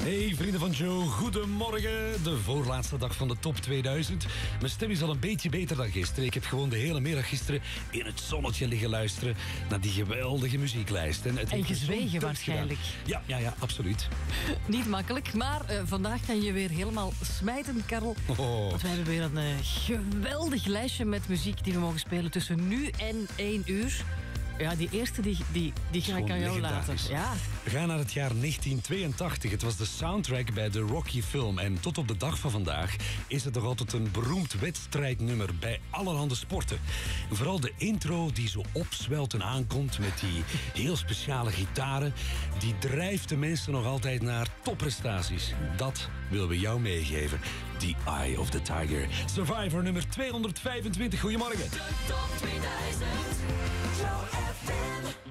Hey vrienden van Joe, goedemorgen. De voorlaatste dag van de top 2000. Mijn stem is al een beetje beter dan gisteren. Ik heb gewoon de hele middag gisteren in het zonnetje liggen luisteren naar die geweldige muzieklijst. En gezwegen waarschijnlijk. Ja, absoluut. Niet makkelijk, maar vandaag kan je weer helemaal smijten, Karel. Want wij hebben weer een geweldig lijstje met muziek die we mogen spelen tussen nu en 1 uur. Ja, die eerste die ga ik aan jou laten. Ja. We gaan naar het jaar 1982. Het was de soundtrack bij de Rocky film. En tot op de dag van vandaag is het nog altijd een beroemd wedstrijdnummer bij allerhande sporten. Vooral de intro die zo opzwelt en aankomt met die heel speciale gitaren, die drijft de mensen nog altijd naar topprestaties. Dat willen we jou meegeven. The Eye of the Tiger. Survivor nummer 225. Goedemorgen. De top 2000. Joe FM.